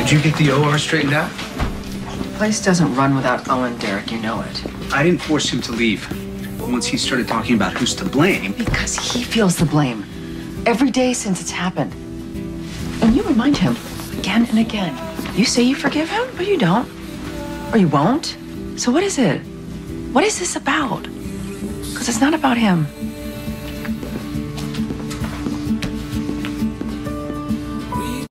Did you get the OR straightened out? The place doesn't run without Owen, Derek. You know it. I didn't force him to leave. Once he started talking about who's to blame... Because he feels the blame. Every day since it's happened. And you remind him again and again. You say you forgive him, but you don't. Or you won't. So what is it? What is this about? Because it's not about him.